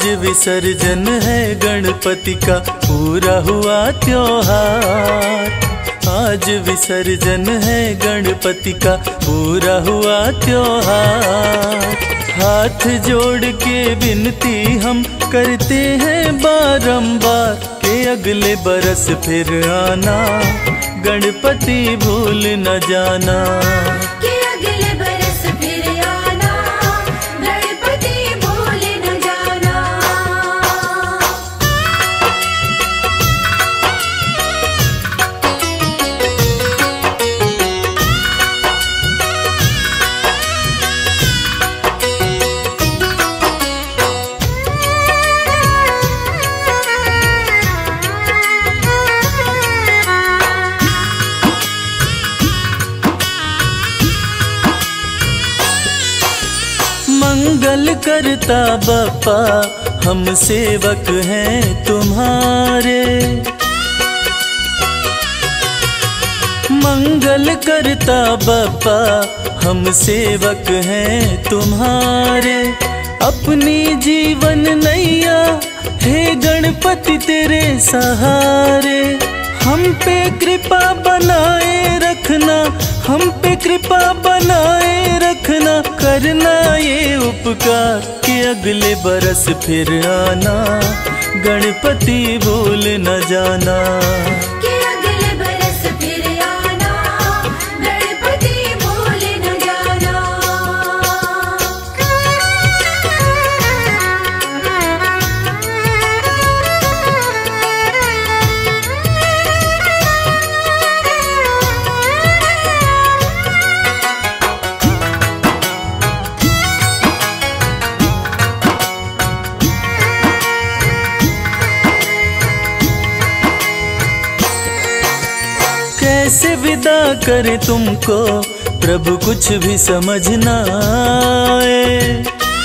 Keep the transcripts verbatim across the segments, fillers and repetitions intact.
आज विसर्जन है गणपति का, पूरा हुआ त्योहार। आज विसर्जन है गणपति का, पूरा हुआ त्योहार। हाथ जोड़ के विनती हम करते हैं बारंबार कि अगले बरस फिर आना, गणपति भूल न जाना। कि अगले बरस फिर आना, गणपति भूल न जाना। मंगल करता बप्पा हम सेवक हैं तुम्हारे। मंगल करता बप्पा हम सेवक हैं तुम्हारे। अपनी जीवन नैया हे गणपति तेरे सहारे। हम पे कृपा बनाए रखना, हम पे कृपा बनाए रखना, करना ये उपकार कि अगले बरस फिर आना, गणपति भूल न जाना। कि अगले बरस फिर आना, गणपति भूल न जाना। कैसे विदा करे तुमको प्रभु कुछ भी समझ न आए।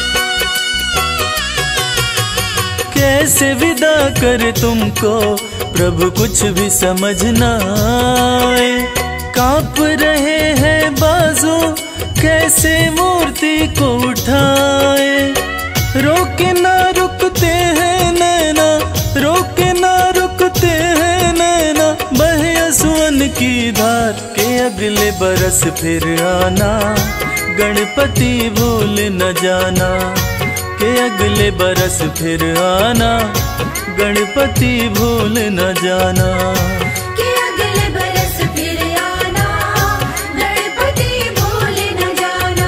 कैसे विदा करे तुमको प्रभु कुछ भी समझ न आए। कांप रहे हैं बाजू कैसे मूर्ति को उठाए। रोके ना रुकते हैं नैना, रोके ना रुकते हैं नैना, बहे असुअन की धार के अगले बरस फिर आना, गणपति भूल न जाना। के अगले बरस फिर आना, गणपति भूल न जाना। कि अगले बरस फिर आना, गणपति भूल न जाना।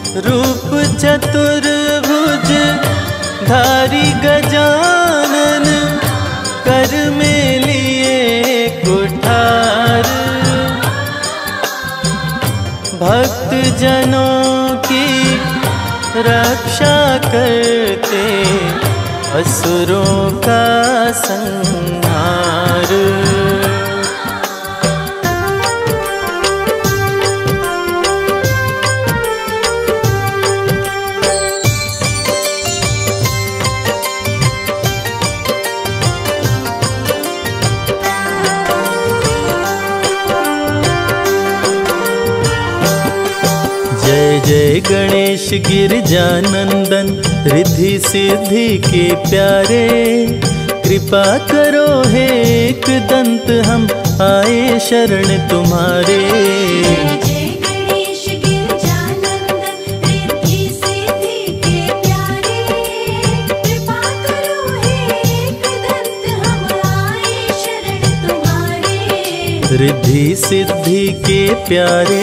रूप चतुर्भुज धारी गजानन, कर में लिए कुठार। भक्त जनों की रक्षा करते, असुरों का संहार। जय जय गणेश गिरजानंदन, रिद्धि सिद्धि के प्यारे। कृपा करो हे एक दंत, हम आए शरण तुम्हारे। जय गणेश गिरजानंदन, रिद्धि सिद्धि के प्यारे। कृपा करो हे एक दंत, हम आए शरण तुम्हारे। रिद्धि सिद्धि के प्यारे।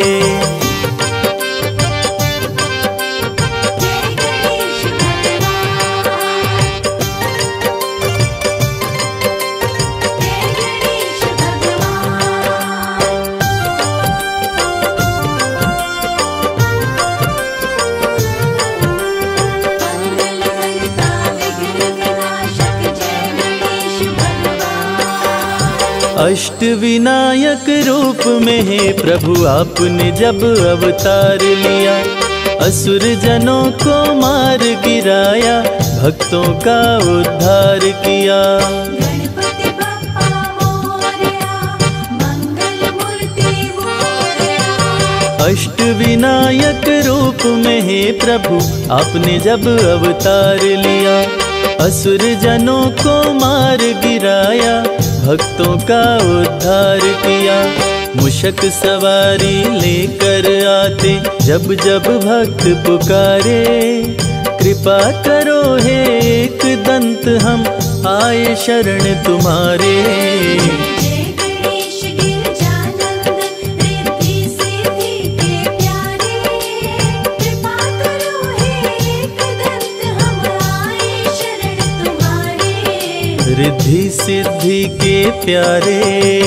अष्ट विनायक रूप में है प्रभु आपने जब अवतार लिया। असुर जनों को मार गिराया, भक्तों का उद्धार किया। गणपति बप्पा मोरया, मंगल मूर्ति मोरया। अष्ट विनायक रूप में है प्रभु आपने जब अवतार लिया। असुर जनों को मार गिराया, भक्तों का उद्धार किया। मुशक सवारी लेकर आते, जब जब भक्त पुकारे। कृपा करो हे एक दंत, हम आए शरण तुम्हारे। जय गणेश गिरजानंदन, रिद्धि सिद्धि के प्यारे। कृपा करो हे एक दंत, हम आए शरण तुम्हारे। रिद्धि सिद्धि के प्यारे।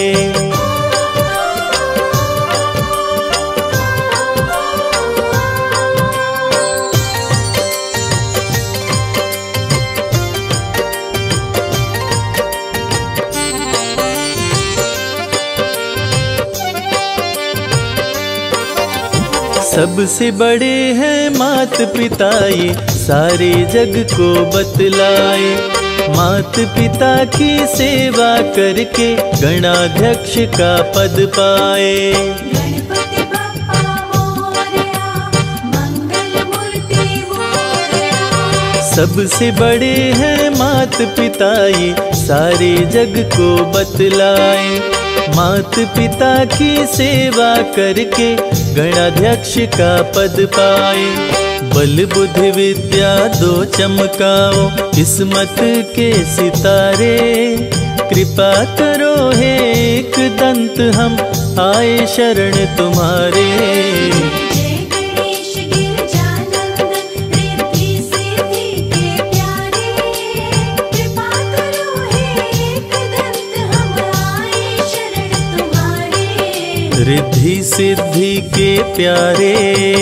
सबसे बड़े हैं मात पिता, ये सारे जग को बतलाए। मात पिता की सेवा करके गणाध्यक्ष का पद पाए। गणपति बप्पा मोरया, मंगल मूर्ति मोरया। सबसे बड़े हैं मात पिता, ये सारे जग को बतलाए। मात पिता की सेवा करके गणाध्यक्ष का पद पाए। बल बुद्धि विद्या दो चमकाओ, किस्मत के सितारे। कृपा करो हे एक दंत, हम आए शरण तुम्हारे। जय गणेश गिरजानंदन, रिद्धि सिद्धि के प्यारे। कृपा करो हे एक दंत, हम आए शरण तुम्हारे। रिद्धि सिद्धि के प्यारे।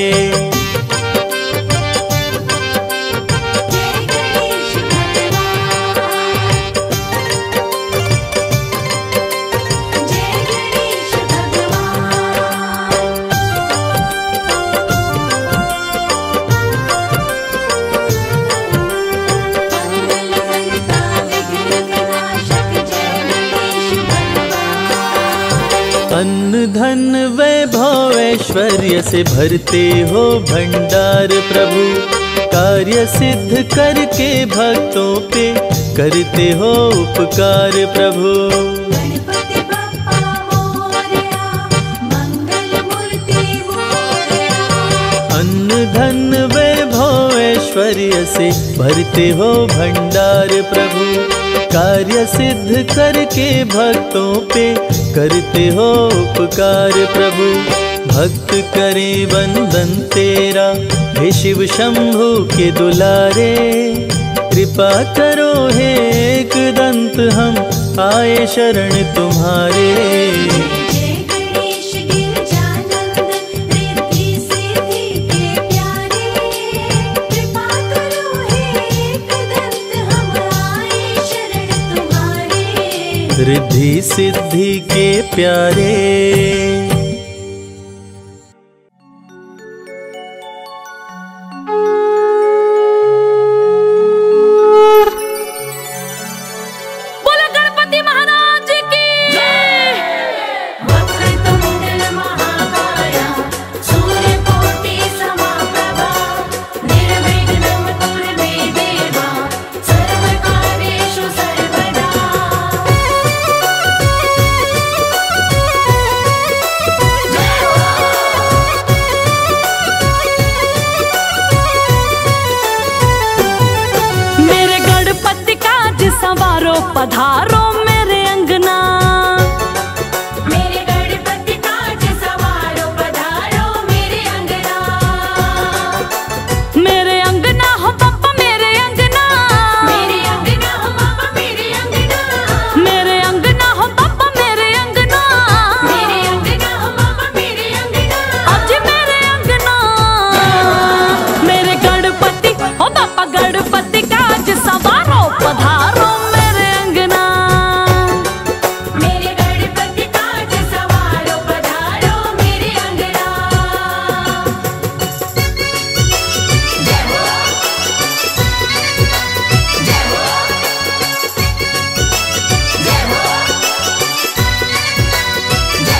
अन्न धन वैभव ऐश्वर्य से भरते हो भंडार प्रभु। कार्य सिद्ध करके भक्तों पे करते हो उपकार प्रभु। गणपति बप्पा मोरया, मंगल मूर्ति मोरया। अन्न धन वैभव ऐश्वर्य से भरते हो भंडार प्रभु। कार्य सिद्ध करके भक्तों पे करते हो उपकार प्रभु। भक्त करे वंदन तेरा, हे शिव शंभु के दुलारे। कृपा करो हे एकदंत, हम आए शरण तुम्हारे। जय गणेश गिरजानंदन, रिद्धि सिद्धि के प्यारे। कृपा करो हे एकदंत, हम आए शरण तुम्हारे। रिद्धि सिद्धि के प्यारे। बोलो गणपति महाराज की वक्रतुंड महाकाय, सूर्यकोटि समप्रभा। निर्विघ्नं कुरु मे देव, सर्वकार्येषु सर्वदा। मेरे गणपति काज संवारो, पधारो मेरे अंगना। मेरे गणपति काज सवारो, पधारो मेरे अंगना। मेरे अंगना हो पापा मेरे अंगना। मेरे अंगना हो पापा मेरे अंगना। मेरे अंगना हो पापा मेरे अंगना। मेरे अंगना हो पापा मेरे अंगना। आज मेरे अंगना मेरे गणपति हो पापा, गणपति काज संवारो, पधारो मेरे अंगना। मेरे गणपति काज सवारो, पधारो मेरे अंगना। जय हो, जय हो, जय हो, जय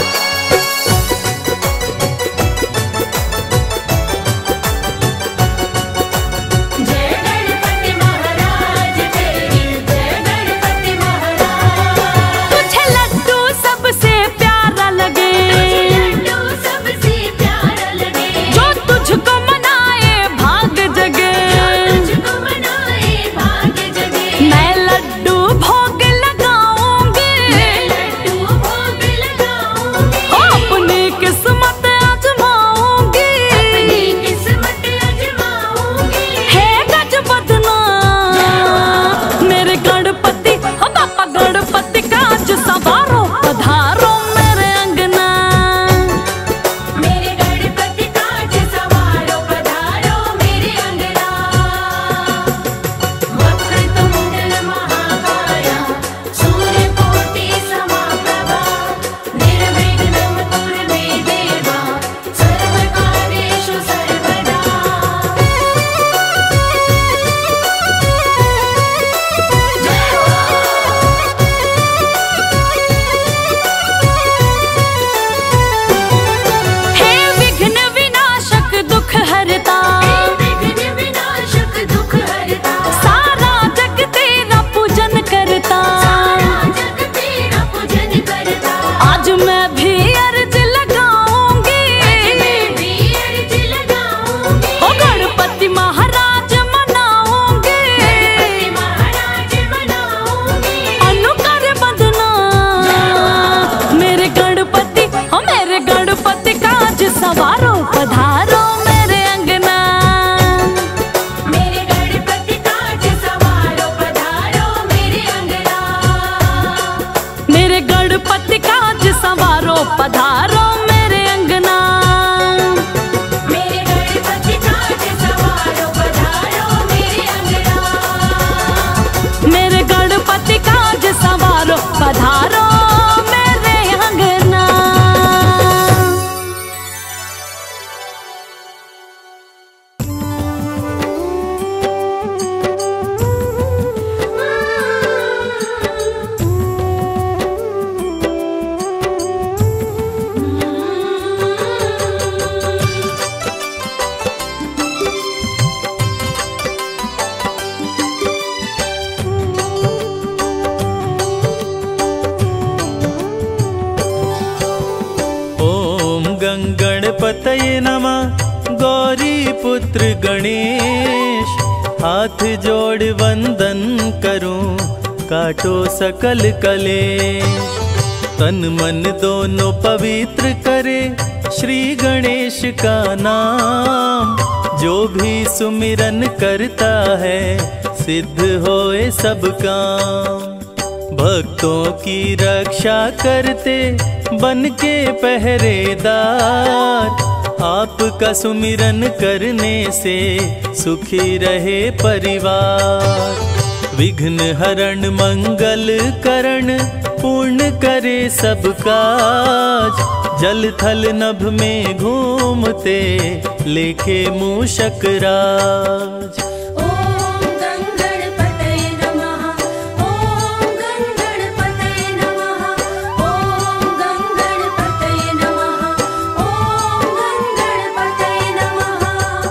हो। जय गणपति महाराज तेरी, जय गणपति महाराज। तुझे लड्डू सबसे प्यारा लगे, लड्डू सबसे प्यारा लगे। जो तुझको मनाए भाग जगे। तुझको मनाए भाग्य जगे। मैं लड्डू भोग लगाऊंगी, लड्डू भोग लगाऊंगी। अपनी किस्मत आजमाऊंगी। अपनी किस्मत आजमाऊंगी। हे गजबदना मेरे गणपति हो पापा, गणपति काज संवारो, पधारो मेरे अंगना। मेरे गणपति काज सवारो, पधारो मेरे अंगना। वक्रतुंड महाकाय, सूर्यकोटि समप्रभा। निर्विघ्नं कुरु मे देव, सर्वकार्येषु सर्वदा। जय हो, हे विघ्न विनाशक दुख हरता, विघ्न विनाशक दुख हरता। सारा जग तेरा पूजन करता। सारा जग तेरा पूजन करता। आज मैं भी अर्ज लगाऊंगी, मैं भी अर्ज लगाऊंगी। ओ गणपति महाराज मनाऊंगी। गणपति महाराज मनाऊंगी। अनुकर बंदना मेरे गणपति हो, मेरे गणपति काज संवारो, पधारो मेरे अंगना। मेरे गणपति काज सवारो, पधारो मेरे अंगना। मेरे गणपति काज संवारो, पधारो मेरे अंगना। मेरे गणपति काज सवारो, पधारो मेरे अंगना। मेरे गणपति काज संवारो, पधारो मेरे अंगना। गणपतये नमः। गौरी पुत्र गणेश, हाथ जोड़ वंदन करूं, काटो सकल कलेश। तन मन दोनों पवित्र करे, श्री का नाम जो भी सुमिरन करता है सिद्ध होए सब काम। भक्तों की रक्षा करते बन के पहरेदार, आपका सुमिरन करने से सुखी रहे परिवार। विघ्न हरण मंगल करण पूर्ण करे सब काज, जल थल नभ में घूमते लेके मूषक राज। ओम गंगणपतये नमः, ओम गंगणपतये नमः, ओम गंगणपतये नमः, ओम गंगणपतये नमः।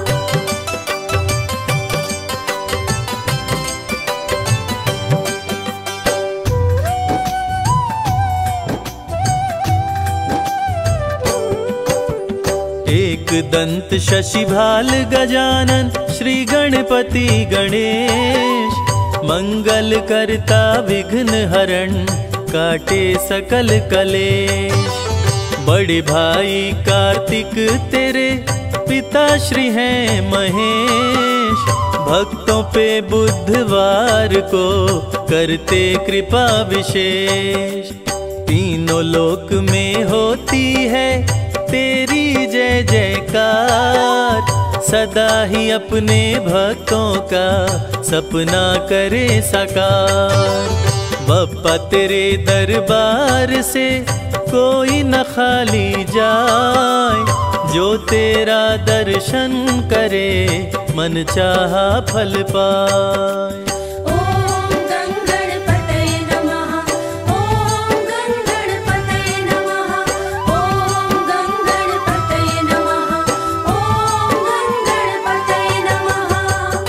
एक दंत शशिभाल गजानन श्री गणपति गणेश, मंगल करता विघ्न हरण काटे सकल कलेश। बड़े भाई कार्तिक तेरे पिता श्री हैं महेश, भक्तों पे बुधवार को करते कृपा विशेष। तीनों लोक में होती है तेरी जय जयकार, सदा ही अपने भक्तों का सपना करे साकार। बप्पा तेरे दरबार से कोई न खाली जाए, जो तेरा दर्शन करे मन चाहा फल पाए। ओम गंगणपतये नमः, ओम गंगणपतये नमः, ओम गंगणपतये नमः, ओम गंगणपतये नमः।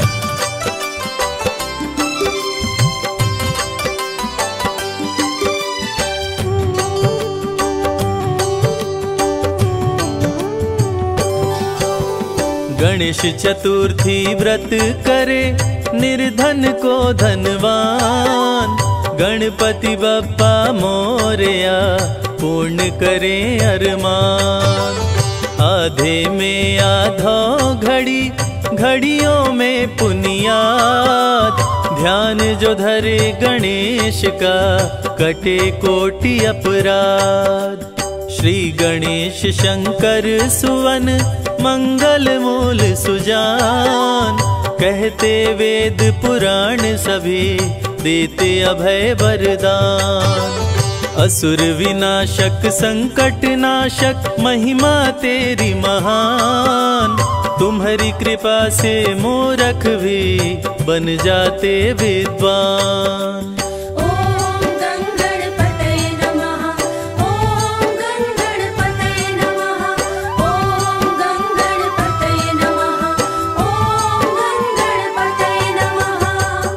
गणेश चतुर्थी व्रत करे निर्धन को धनवान, गणपति बप्पा मोरया पूर्ण करे अरमान। आधे में आधो घड़ी घड़ियों में पुनियाद, ध्यान जो धरे गणेश का कटे कोटि अपराध। श्री गणेश शंकर सुवन मंगल मूल सुजान, कहते वेद पुराण सभी देते अभय वरदान। असुर विनाशक संकट नाशक महिमा तेरी महान, तुम्हारी कृपा से मूर्ख भी बन जाते विद्वान। ओम गंगणपतये नमः, ओम गंगणपतये नमः, ओम गंगणपतये नमः, ओम गंगणपतये नमः।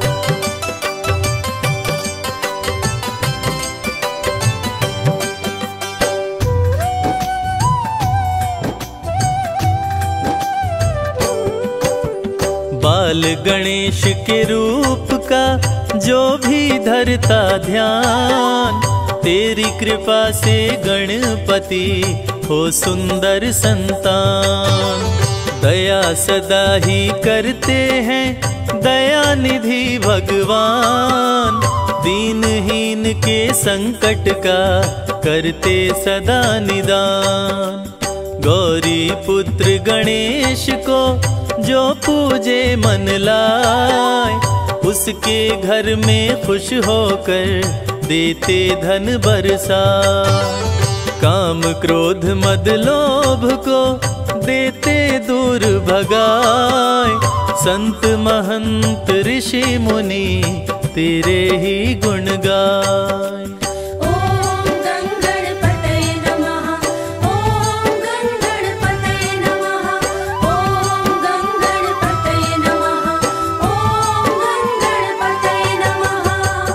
बाल गणेश के रूप का जो भी धरता ध्यान, तेरी कृपा से गणपति हो सुंदर संतान। दया सदा ही करते हैं दया निधि भगवान, दीनहीन के संकट का करते सदा निदान। गौरी पुत्र गणेश को जो पूजे मन लाए, उसके घर में खुश होकर देते धन बरसाए। काम क्रोध मद लोभ को देते दूर भगाए, संत महंत ऋषि मुनि तेरे ही गुण गाए। ओम गंगणपतये नमः, ओम गंगणपतये नमः, ओम गंगणपतये नमः, ओम गंगणपतये नमः।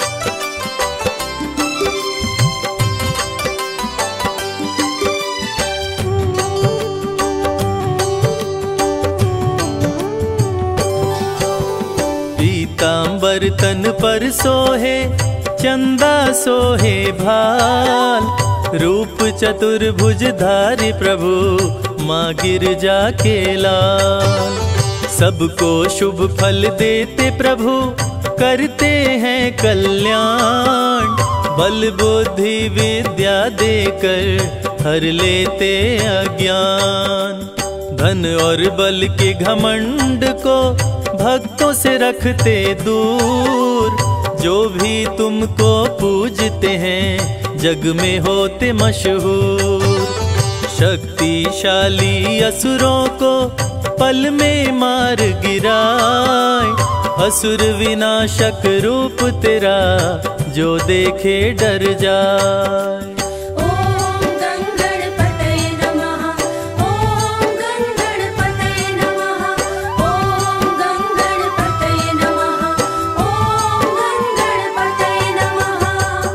पीतांबर तन पर सोहे चंदा सोहे भाल, रूप चतुर्भुजधारी प्रभु माँ गिरजा के लाल। सबको शुभ फल देते प्रभु करते हैं कल्याण। बल बुद्धि विद्या देकर हर लेते अज्ञान। धन और बल के घमंड को भक्तों से रखते दूर। जो भी तुमको पूजते हैं जग में होते मशहूर। शक्तिशाली असुरों को पल में मार गिराए। असुर विनाशक रूप तेरा जो देखे डर जाए। ओम गंगणपतये नमः। ओम गंगणपतये नमः। ओम गंगणपतये नमः। ओम गंगणपतये नमः।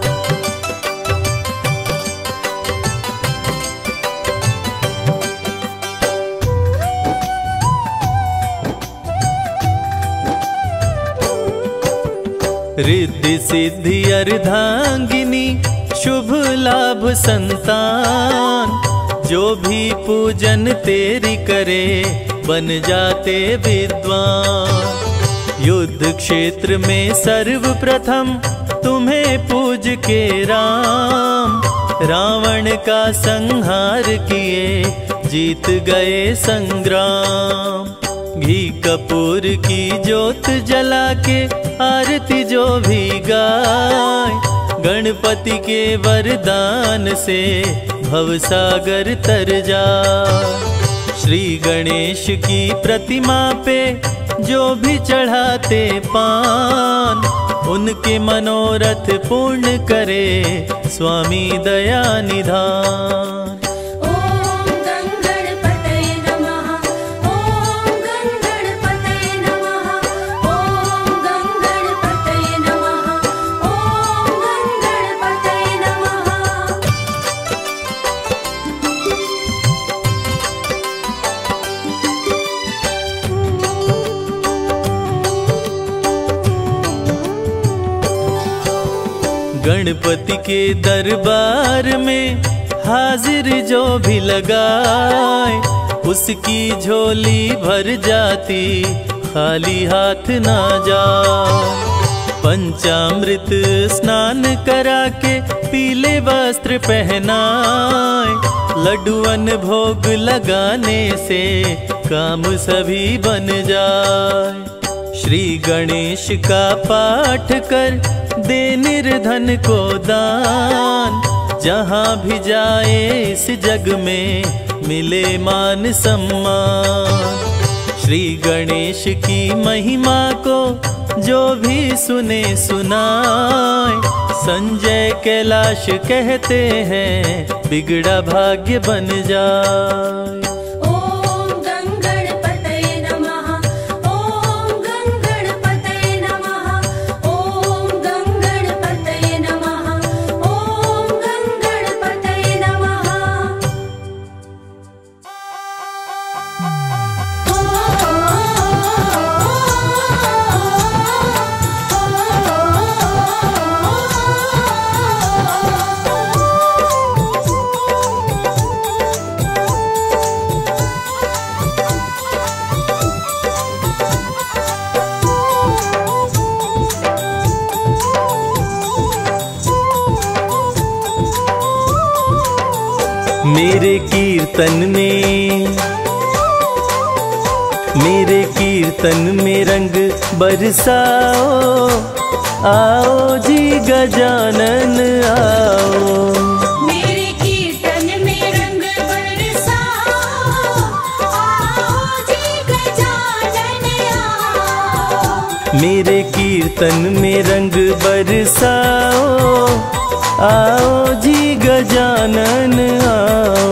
रिद्धि सिद्धि अर्धांगिनी शुभ लाभ संतान। जो भी पूजन तेरी करे बन जाते विद्वान। युद्ध क्षेत्र में सर्वप्रथम तुम्हें पूज के राम। रावण का संहार किए जीत गए संग्राम। घी कपूर की ज्योत जला के आरती जो भी गाय। गणपति के वरदान से भवसागर तर जाए। श्री गणेश की प्रतिमा पे जो भी चढ़ाते पान। उनके मनोरथ पूर्ण करे स्वामी दया निधान। ओम गंगणपतये नमः। ओम गंगणपतये नमः। ओम गंगणपतये नमः। ओम गंगणपतये नमः। गणपति के दरबार में हाजिर जो भी लगाए। उसकी झोली भर जाती खाली हाथ ना जाए। पंचामृत स्नान करा के पीले वस्त्र पहनाए। लड्डुअन भोग लगाने से काम सभी बन जाए। श्री गणेश का पाठ कर दे निर्धन को दान। जहाँ भी जाए इस जग में मिले मान सम्मान। श्री गणेश की महिमा को जो भी सुने सुनाए। संजय कैलाश कहते हैं बिगड़ा भाग्य बन जाए। ओम गंगणपतये नमः। ओम गंगणपतये नमः। ओम गंगणपतये नमः। ओम गंगणपतये नमः। मेरे कीर्तन में मेरे कीर्तन में रंग बरसाओ। आओ जी गजानन आओ। मेरे कीर्तन में रंग बरसाओ। आओ जी गजानन आओ। मेरे कीर्तन में रंग बरसाओ। आओ जी गजानन आओ।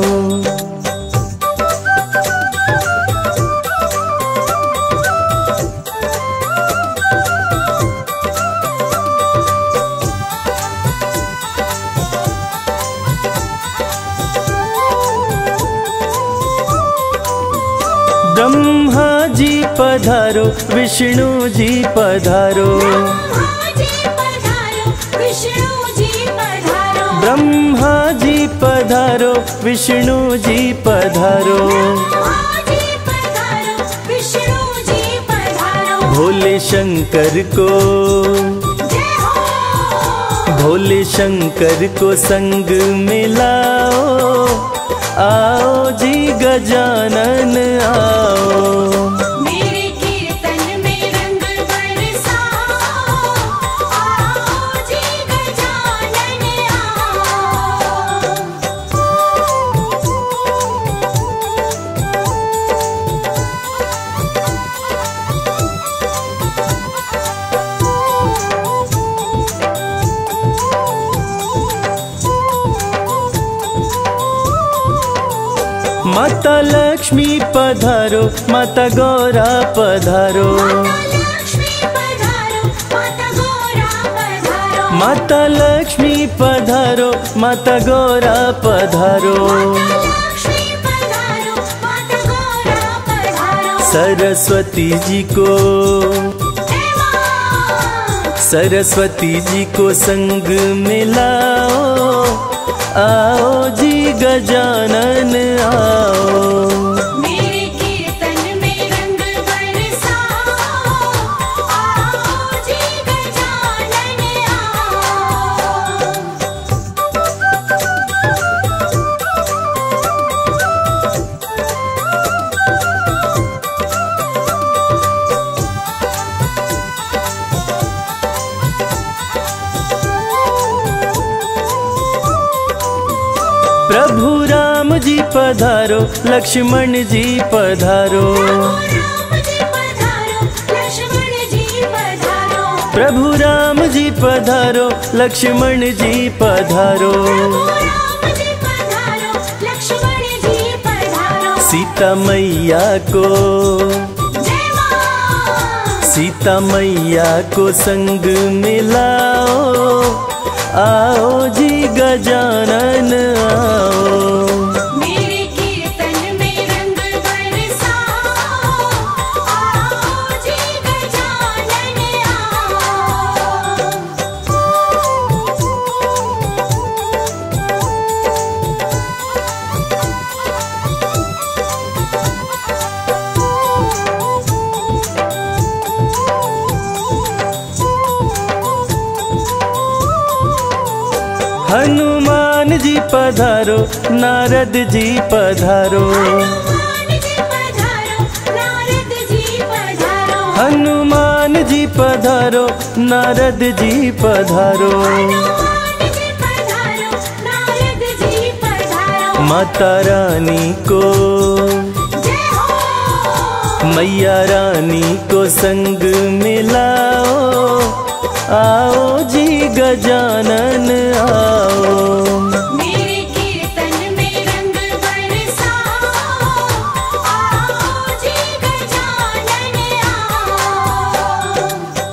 ब्रह्मा जी पधारो, विष्णु जी पधारो। ब्रह्मा जी पधारो, विष्णु जी पधारो। ब्रह्मा जी पधारो, विष्णु जी पधारो, भोले शंकर को, भोले शंकर को संग मिलाओ, आओ जी गजानन आओ। मेरे कीर्तन में रंग बरसाओ, आओ जी गजानन आओ। माता लक्ष्मी पधारो, माता गौरा पधारो, माता लक्ष्मी पधारो, माता गौरा पधारो, सरस्वती जी को, सरस्वती जी को संग मिलाओ, आओ जी गजानन आओ। मेरे कीर्तन में रंग बरसाओ, आओ जी गजानन आओ। प्रभु राम जी पधारो, लक्ष्मण जी पधारो, प्रभु राम जी पधारो, लक्ष्मण जी पधारो, सीता मैया को, सीता मैया को संग मिलाओ, आओ जी गजानन आओ। मेरे कीर्तन में रंग बरसाओ, आओ जी गजानन आओ। हनुमान जी पधारो, नारद जी पधारो, हनुमान जी पधारो, नारद जी पधारो, माता रानी को, मैया रानी को संग मिलाओ, आओ जी गजानन आओ। मेरे कीर्तन में रंग बरसाओ, आओ जी गजानन आओ।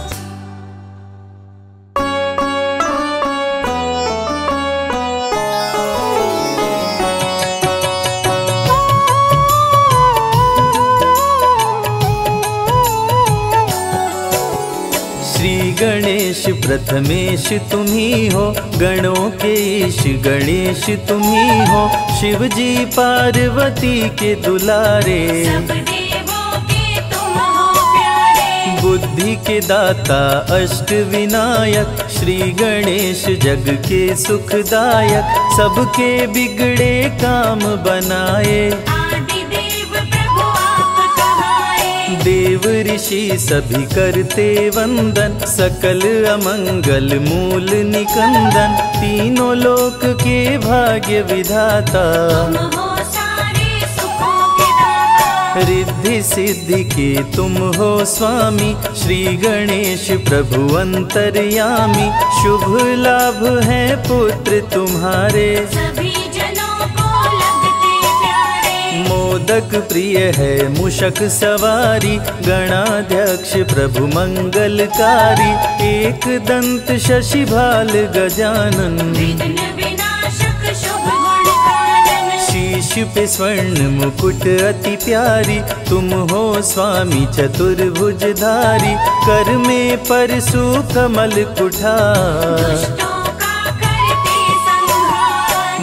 श्री गणेश प्रथमेश तुम्ही हो, गणों के ईश गणेश तुम्ही हो, शिव जी पार्वती के दुलारे, सब देवों के तुम हो प्यारे, बुद्धि के दाता अष्ट विनायक, श्री गणेश जग के सुखदायक, सबके बिगड़े काम बनाए, आदि देव प्रभु आप कहाए, देव ऋषि सभी करते वंदन, सकल अमंगल मूल निकंदन, तीनों लोक के भाग्य विधाता, तुम हो सारे सुखों के दाता, रिद्धि सिद्धि के तुम हो स्वामी, श्री गणेश प्रभु अंतर्यामी, शुभ लाभ है पुत्र तुम्हारे, सभी जनों को लगते प्यारे, मोदक प्रिय है मूषक सवारी, गणाध्यक्ष प्रभु मंगलकारी, एक दंत शशि भाल गजानन, विघ्न विनाशक शुभ गुण कानन, शीश पे स्वर्ण मुकुट अति प्यारी, तुम हो स्वामी चतुर्भुजधारी, कर में परशु कमल कुठार, दुष्टों का करते संहार,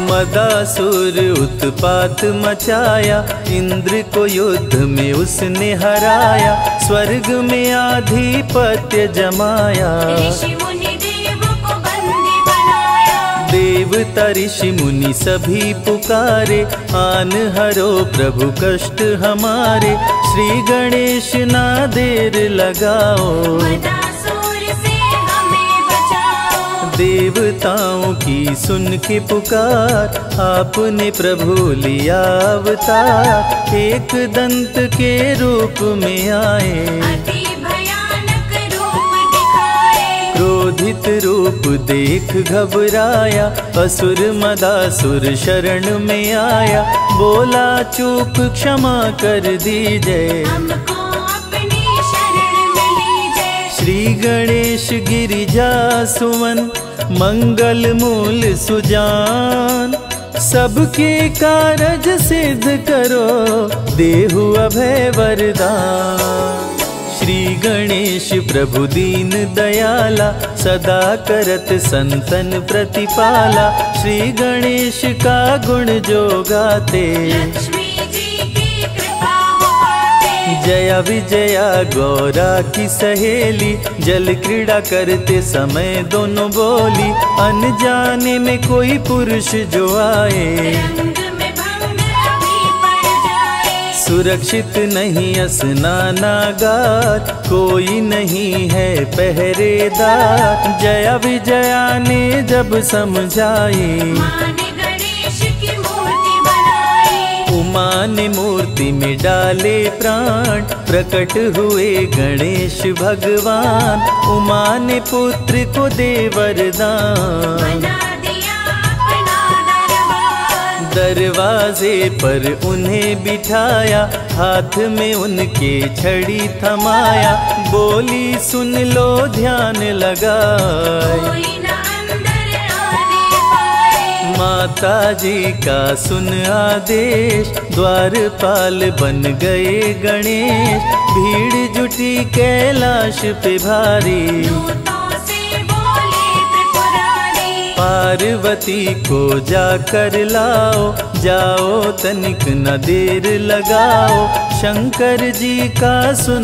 मदासुर उत्पात मचाया, इंद्र को युद्ध में उसने हराया, स्वर्ग में आधिपत्य जमाया। ऋषि मुनि देव को बंदी बनाया, देवता ऋषि मुनि सभी पुकारे, आन हरो प्रभु कष्ट हमारे, श्री गणेश ना देर लगाओ, मदासुर से हमें बचाओ। देवताओं की सुन के पुकार, आपने प्रभु लिया अवतार, एक दंत के रूप में आए, अति भयानक रूप दिखाए। क्रोधित रूप देख घबराया, असुर मदासुर शरण में आया, बोला चूक क्षमा कर दीजिए, हमको अपनी शरण में लीजिए। श्री गणेश गिरिजा सुवन, मंगल मूल सुजान, सबके कारज सिद्ध करो, देहु अभय वरदान। श्री गणेश प्रभु दीन दयाला, सदा करत संतन प्रतिपाला, श्री गणेश का गुण जो गाते, लक्ष्मी जी की कृपा हो पाते। जया विजया गौरा की सहेली, जल क्रीड़ा करते समय दोनों बोली, अनजाने में कोई पुरुष जो आए, रंग में भंग अभी पड़ जाए। सुरक्षित नहीं स्नानागार, कोई नहीं है पहरेदार, जया विजया ने जब समझाई, माँ ने गणेश की मूर्ति बनाई। उमा ने मूर्ति में डाले प्राण, प्रकट हुए गणेश भगवान, उमा ने पुत्र को दे वरदान, बना दिया अपना दरबार। दरवाजे पर उन्हें बिठाया, हाथ में उनके छड़ी थमाया, बोली सुन लो ध्यान लगाए, कोई न अंदर आने पाए। माता जी का सुन आदेश, द्वारपाल बन गए गणेश, भीड़ जुटी कैलाश पे भारी, दूतों से बोले त्रिपुरारी, पार्वती को जाकर लाओ, जाओ तनिक न देर लगाओ, शंकर जी का सुन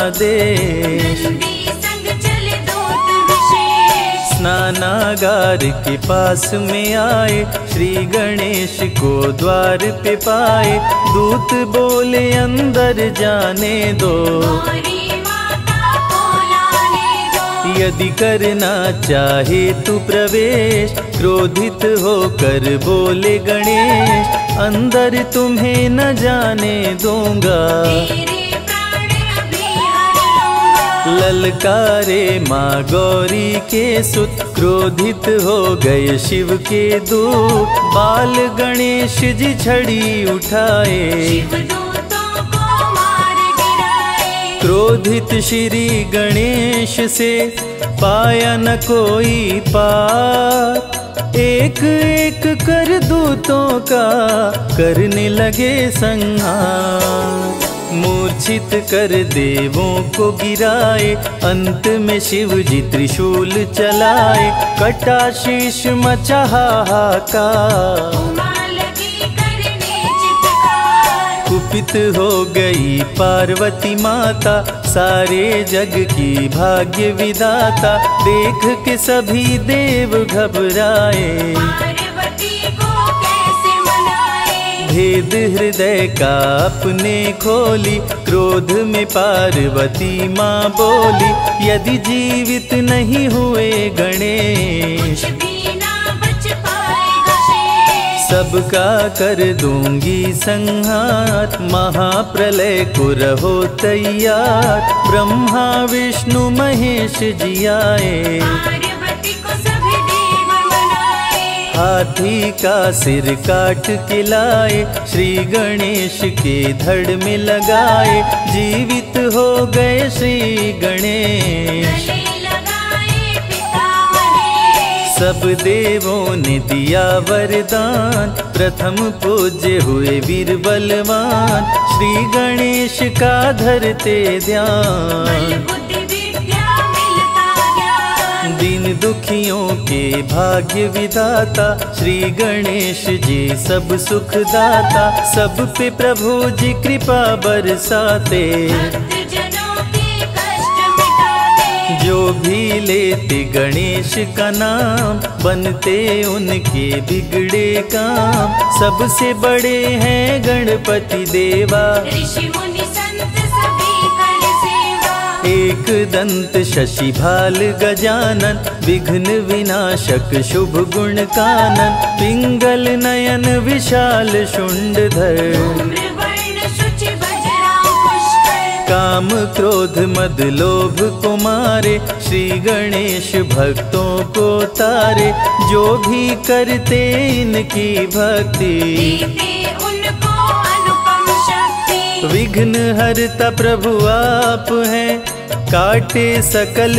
आदेश, नंदी संग चले दूत विशेष। स्नानागार के पास में आए, श्री गणेश को द्वार पे पाए, दूत बोले अंदर जाने दो, गौरी माता को लाने दो। यदि करना चाहे तू प्रवेश, क्रोधित होकर बोले गणेश, अंदर तुम्हें न जाने दूंगा, तेरे प्राण अभी हर लूंगा। ललकारे माँ गौरी के सुत, क्रोधित हो गए शिव के दूत, बाल गणेश जी छड़ी उठाए, शिव दूतों को मार गिराए। क्रोधित श्री गणेश से पाया न कोई पार, एक एक कर दूतों का करने लगे संहार, मूर्छित कर देवों को गिराए, अंत में शिव जी त्रिशूल चलाए, कटा शीश मचा हाहाकार, उमा लगी करने चित्कार। कुपित हो गई पार्वती माता, सारे जग की भाग्य विदाता, देख के सभी देव घबराए, पार्वती को कैसे मनाए। भेद हृदय का अपने खोली, क्रोध में पार्वती माँ बोली, यदि जीवित नहीं हुए गणेश, कुछ भी ना बच पाएगा शेष। सबका कर दूंगी संहार, महाप्रलय को रहो तैयार, ब्रह्मा विष्णु महेश जी आए, पार्वती को सभी देव मनाए। हाथी का सिर काट के लाए, श्री गणेश के धड़ में लगाए, जीवित हो गए श्री गणेश, गले लगाए पिता महेश। सब देवों ने दिया वरदान, प्रथम पूज्य हुए वीर बलवान, श्री गणेश का धरते बल ध्यान, बुद्धि विद्या मिलता ज्ञान। दीन दुखियों के भाग्य विधाता, श्री गणेश जी सब सुख दाता, सब पे प्रभु जी कृपा बरसाते। भक्तजनों के कष्ट मिटाते, जो भी लेते गणेश का नाम, बनते उनके बिगड़े काम। सबसे बड़े हैं गणपति देवा, ऋषि मुनि संत सभी कर सेवा। एक दंत शशि भाल गजानन, विघ्न विनाशक शुभ गुण कानन। पिंगल नयन विशाल शुंडधर, धूम्रवर्ण शुचि वज्रांकुश कर। काम क्रोध मद लोभ को मारे, श्री गणेश भक्तों को तारे। जो भी करते इनकी भक्ति, देते उनको अनुपम शक्ति। विघ्न हरता प्रभु आप हैं, काटे सकल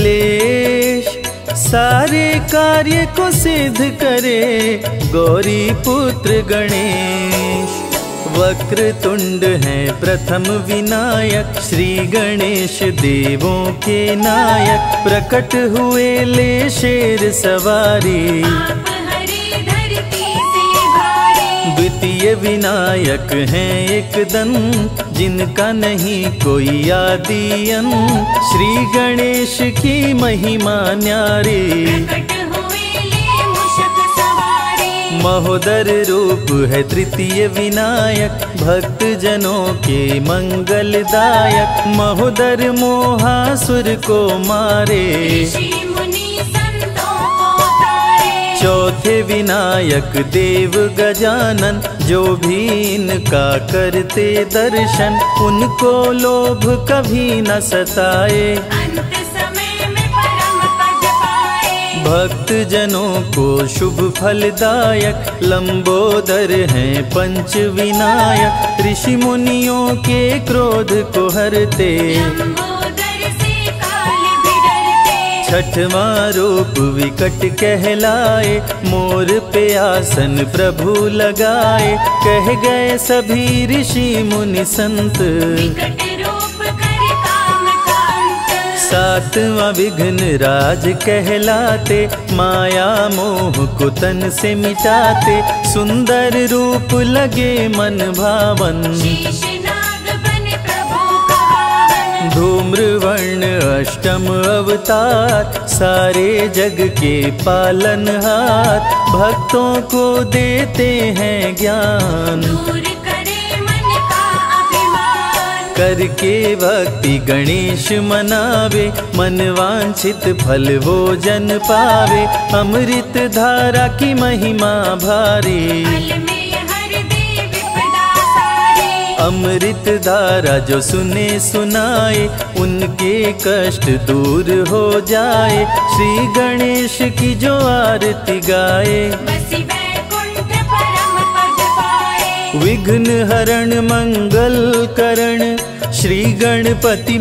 कलेश। सारे कार्य को सिद्ध करे, गौरी पुत्र गणेश। वक्र तुंड है प्रथम विनायक, श्री गणेश देवों के नायक। प्रकट हुए ले शेर सवारी, आप हरे धरती से भारी। द्वितीय विनायक हैं एक दंत, जिनका नहीं कोई आदि अंत। श्री गणेश की महिमा न्यारी, प्रकट हुए ले मूषक सवारी। महोदर रूप है तृतीय विनायक, भक्त जनों के मंगलदायक। महोदर मोहासुर को मारे, ऋषि मुनि संतों को तारे। चौथे विनायक देव गजानन, जो भी इनका करते दर्शन। उनको लोभ कभी न सताए, अंत समय में परम पद पाए। भक्त जनों को शुभ फलदायक। लंबोदर हैं पंच विनायक, ऋषि मुनियों के क्रोध को हरते। लंबोदर से काल भी डरते। छठवां रूप विकट कहलाए, मोर पे आसन प्रभु लगाए। कह गए सभी ऋषि मुनि संत, विकट रूप कर काम का अंत। सातवां विघ्न राज कहलाते, माया मोह को तन से मिटाते। सुंदर रूप लगे मन भावन, शेषनाग बने प्रभु का वाहन। धूम्रवर्ण अष्टम अवतार, सारे जग के पालनहार। भक्तों को देते हैं ज्ञान, दूर करे मन का अभिमान। करके भक्ति गणेश मनावे। मन वांछित फल वो जन पावे, अमृत धारा की महिमा भारी। फल में हर दे विपदा सारी। अमृत धारा जो सुने सुनाए, उनके कष्ट दूर हो जाए। श्री गणेश की जो आरती गाए, बसी वैकुंठ परम पद पाए। विघ्न हरण मंगल करण, श्री गणपति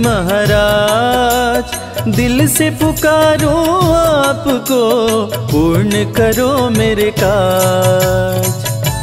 महाराज। दिल से पुकारो आपको, पूर्ण करो मेरे काज।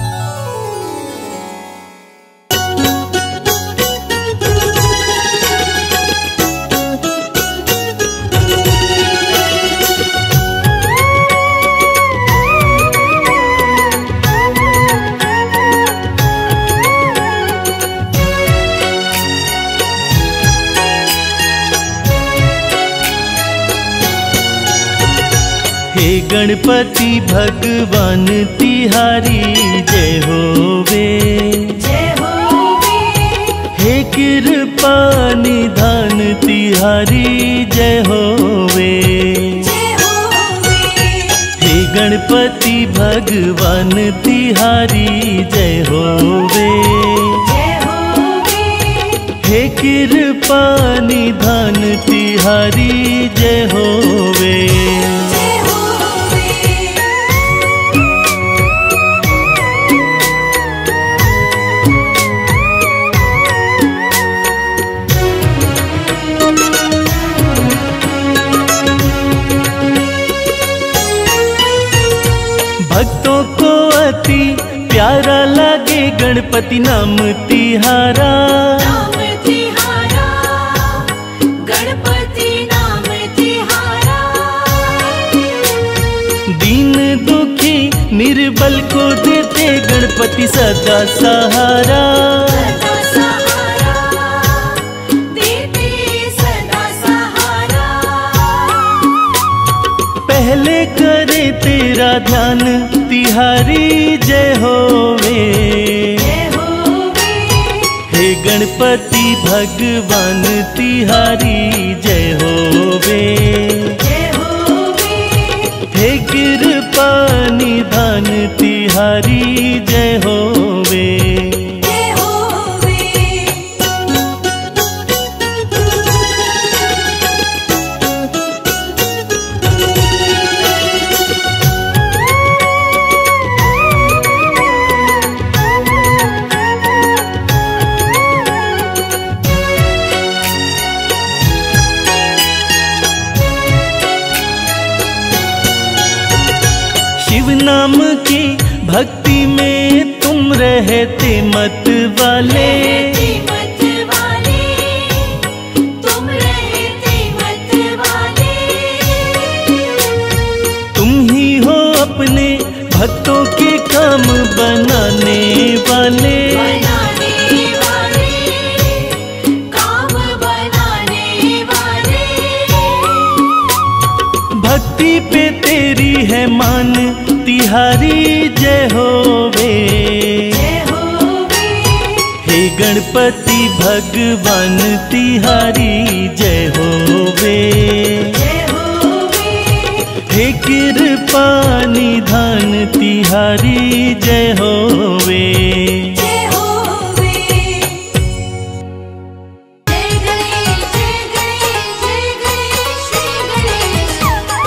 हे गणपति भगवान तिहारी, जय होवे जय होवे। हे कृपा निधान तिहारी, जय होवे जय होवे। हे गणपति भगवान तिहारी, जय होवे जय होवे। हे कृपा निधान तिहारी, जय होवे। जय होवे। भक्तों को अति प्यारा लगे गणपति नाम तिहारा। नाम तिहारा, गणपति नाम तिहारा। निर्बल को देते गणपति सदा सहारा। सदा सहारा देते सदा सहारा। पहले करे तेरा ध्यान तिहारी जय होवे। जय होवे हे गणपति भगवान तिहारी जय होवे। जय होवे हे कृपा निधान तिहारी जय होवे। जय होवे। शिव नाम की भक्ति में तुम रहते मत वाले। रहते मत वाले तुम रहते मत वाले। तुम ही हो अपने भक्तों के काम बनाने वाले। बनाने वाले काम बनाने वाले। भक्ति पे तेरी है मान तिहारी जय होवे। जय होवे हे गणपति भगवान तिहारी जय होवे। जय होवे हे कृपा निधान तिहारी जय होवे। जय होवे। जय गणेश जय गणेश जय गणेश श्री गणेश।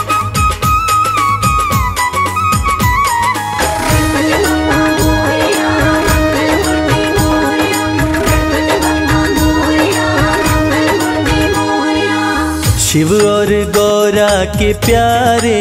शिव और गौरा के प्यारे।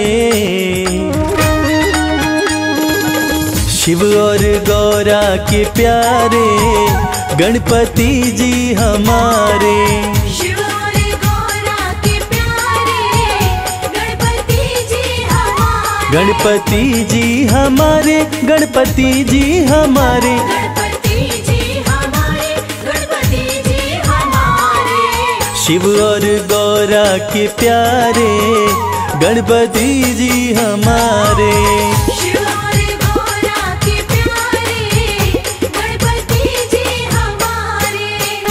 शिव और गौरा के प्यारे गणपति जी हमारे। शिव और गौरा के प्यारे गणपति जी हमारे। गणपति जी हमारे गणपति जी हमारे। गणपति जी हमारे गणपति जी हमारे। शिव और गौरा के प्यारे गणपति जी हमारे। शिव और गौरा के प्यारे गणपति जी हमारे।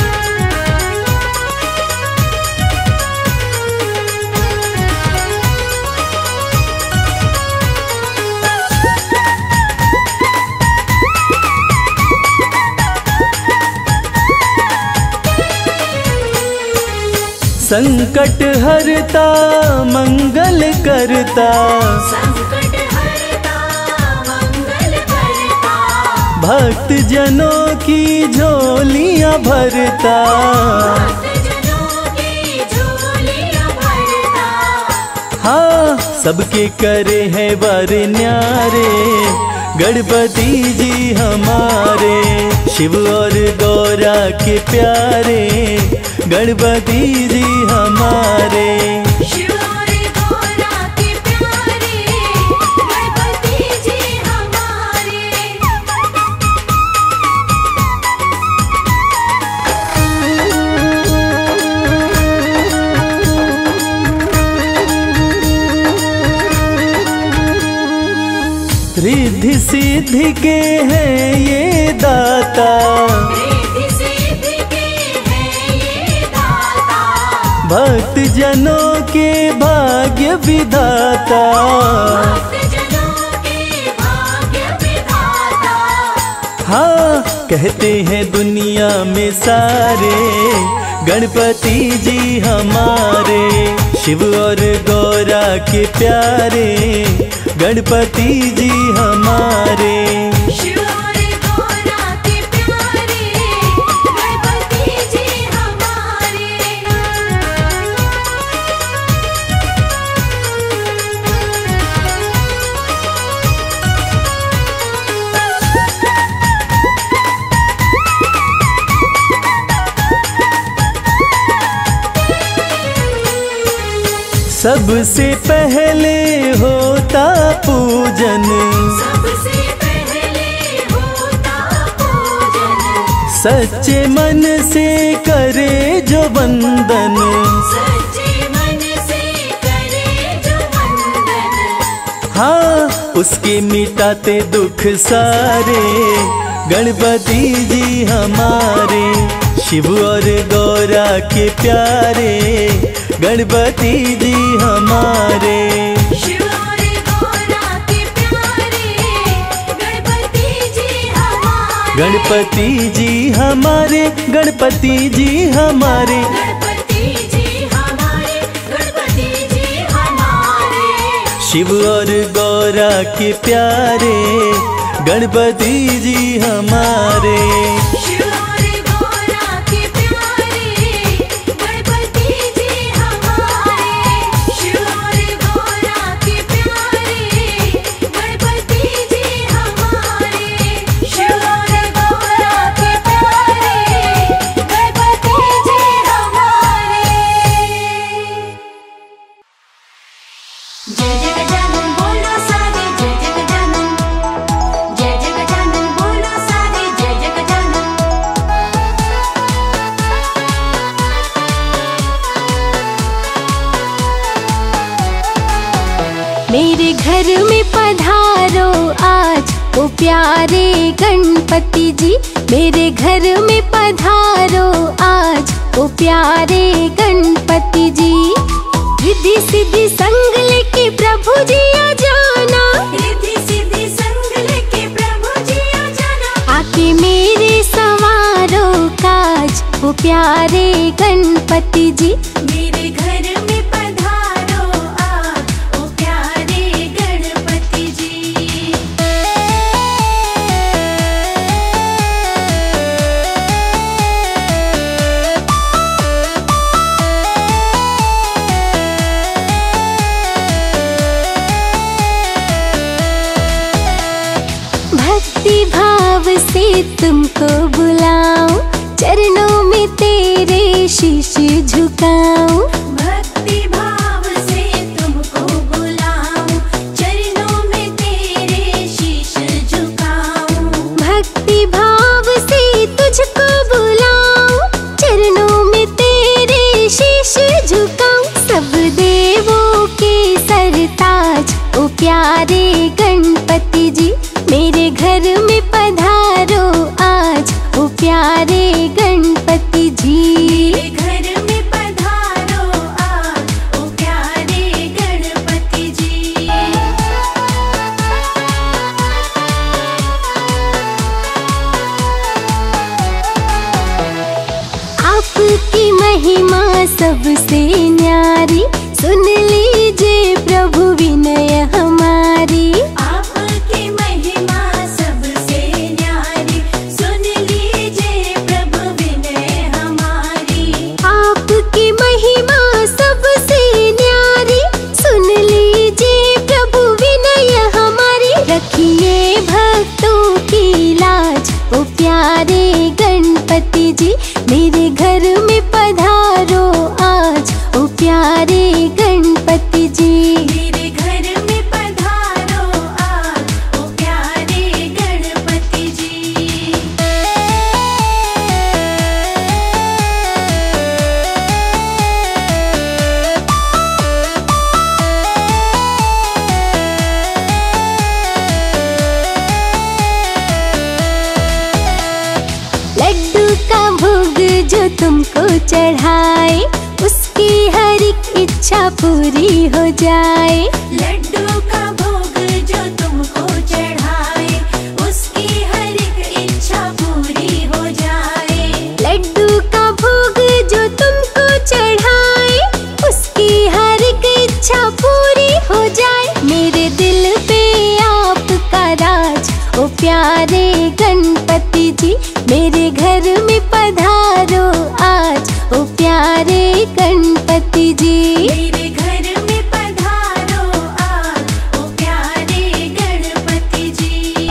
संकट हरता मंगल करता। संकट हरता मंगल करता। भक्त जनों की झोलियां भरता। भक्तजनों की झोलियां भरता। हाँ सबके करे हैं वर न्यारे गणपति जी हमारे। शिव और गौरा के प्यारे गणपति जी हमारे। शिव और गौरा के प्यारे गणपति जी हमारे। रिद्धि सिद्धि के हैं ये दाता। रिद्धि सिद्धि के हैं ये दाता। भक्त जनों के भाग्य विधाता। भक्तजनों के भाग्य विधाता। हाँ कहते हैं दुनिया में सारे गणपति जी हमारे। शिव और गौरा के प्यारे गणपति जी हमारे। शिव और गौरा के प्यारे गणपति जी हमारे। सबसे पहले होता पूजन, सबसे पहले होता पूजन, सच्चे मन से करे जो वंदन, सच्चे मन से करे जो वंदन। हाँ उसके मिटाते दुख सारे गणपति जी हमारे, शिव और गौरा के प्यारे गणपति जी हमारे। शिव और गौरा के प्यारे गणपति जी हमारे, गणपति जी हमारे, गणपति जी हमारे, गणपति जी हमारे, गणपति जी हमारे। शिव और गौरा के प्यारे गणपति जी हमारे। शिव और गौरा के प्यारे गणपति जी हमारे, शिव और गौरा के प्यारे गणपति जी हमारे, शिव और गौरा के प्यारे गणपति जी हमारे। जय जय गजानन बोलो सारे, जय जय गजानन, जय जय गजानन बोलो सारे, जय जय गजानन। मेरे घर में पधारो आज ओ प्यारे गणपति जी, मेरे घर में पधारो आज ओ प्यारे गणपति जी। रिद्धि सिद्धि संग लेके प्रभु जी आ जाना, रिद्धि सिद्धि संग लेके प्रभु जी आ जाना, आके मेरे सवारो काज ओ प्यारे गणपति जी। मेरे घर में पधारो आज ओ प्यारे गणपति जी। भक्ति भाव से तुमको बुलाऊं, चरणों में तेरे शीश झुकाऊं। भक्ति भाव से तुमको बुलाऊं, चरणों में तेरे शीश झुकाऊं। भक्ति भाव से तुझको बुलाऊं, चरणों में तेरे शीश झुकाऊं। सब देवों के सरताज ओ प्यारे गणपति जी, मेरे घर में पधारो आज ओ प्यारे गणपति जी। मेरे घर में पधारो आज ओ प्यारे गणपति जी। आपकी महिमा सबसे न्यारी, सुन लीजिए प्रभु विनय हमारी। आपकी महिमा सबसे न्यारी, सुन लीजिए प्रभु विनय हमारी। आपकी महिमा सबसे न्यारी, सुन लीजिए प्रभु विनय हमारी। रखिए भक्तों की लाज ओ प्यारे गणपति जी, मेरे घर में पधारो आज ओ प्यारे गणपति जी। मेरे घर में पधारो आज ओ प्यारे गणपति जी। लड्डू का भोग जो तुमको चढ़ाए, उसकी हर एक इच्छा पूरी हो जाए। लड्डू का भोग जो तुमको चढ़ाए, उसकी हर एक इच्छा पूरी हो जाए। लड्डू का भोग जो तुमको चढ़ाए, उसकी हर एक इच्छा पूरी हो जाए। मेरे दिल पे आपका राज ओ प्यारे गणपति जी, मेरे घर में पधारो आज ओ प्यारे गणपति जी। मेरे घर में पधारो आज ओ प्यारे गणपति जी।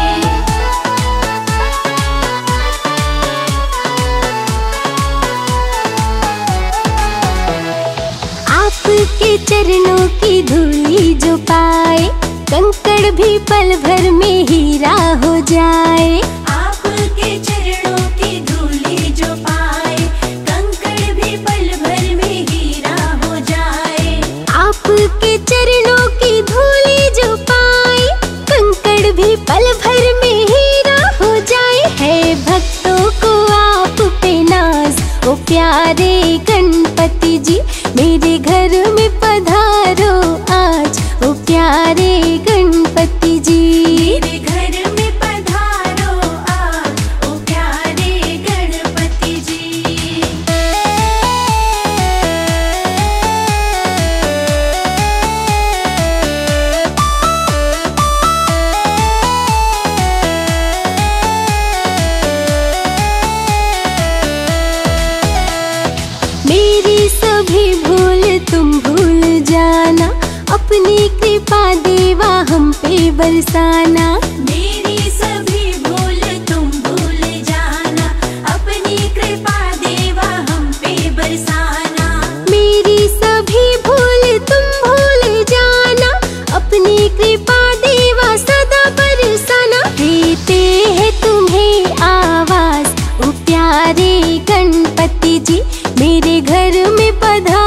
आपके चरणों की धूली जो पाए, कंकड़ भी पल भर में हीरा हो जाए। आपके चरणों की धूली जो पाए, कंकड़ भी पल भर में हीरा हो जाए। आपके चरणों की धूली जो पाए, कंकड़ भी पल भर में हीरा हो जाए। है भक्तों को आप पे नाज, ओ प्यारे गणपति जी, मेरे घर में पधारो आज, ओ प्यारे गणपति जी। मेरे घर में पधारो आज, ओ प्यारे गणपति जी। मेरी सभी भूल तुम भूल जाना, अपनी कृपा देवा हम पे बरसाना। मेरी सभी भूल तुम भूल जाना, अपनी कृपा देवा हम पे बरसाना। मेरी सभी भूल तुम भूल जाना, अपनी कृपा देवा सदा बरसाना। देते हैं तुम्हें आवाज, ओ प्यारे गणपति जी, मेरे घर में पधारो